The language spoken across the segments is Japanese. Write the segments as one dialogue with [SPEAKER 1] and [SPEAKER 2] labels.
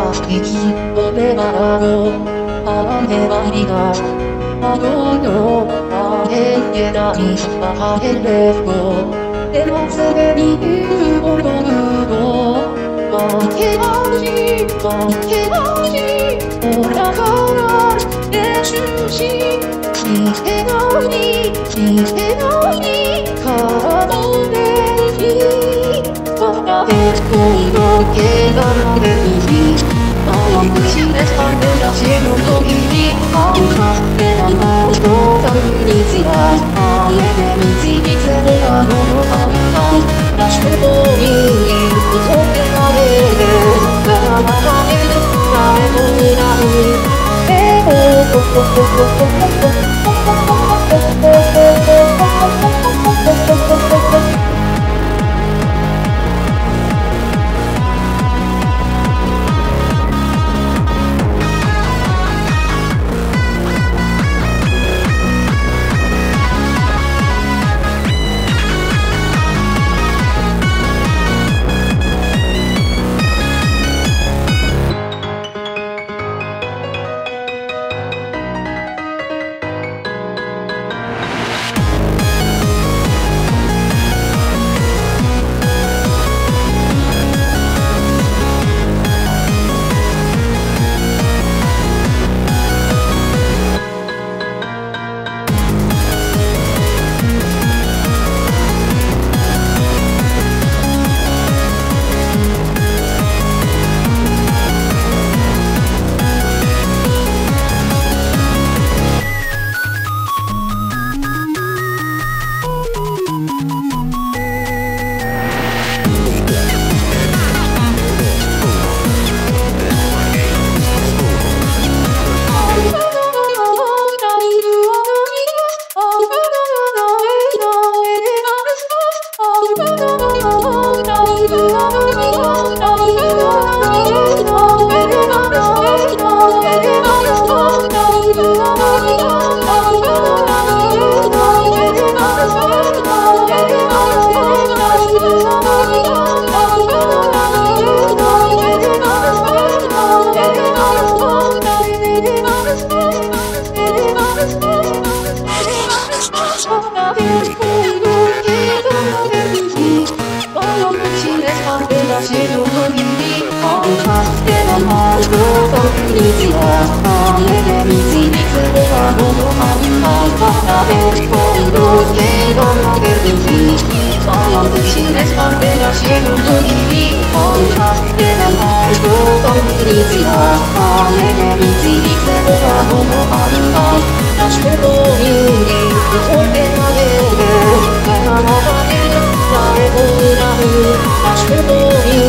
[SPEAKER 1] 敵を目がろあればりがあののあれげないあれれごでもすぐに言うほどの負けない負けないほらから練習ししてないしてないからもね笑える恋の怪我の出口あの口でされたしの時にあんな手なの人が道があれで導き連れたものあんならしくもいいことであれでがまたえる誰もいない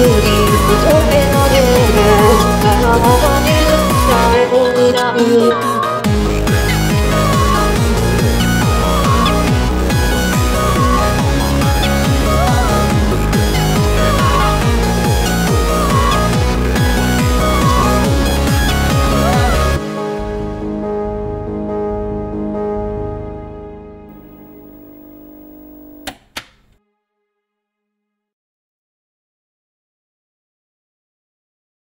[SPEAKER 2] 誰もいない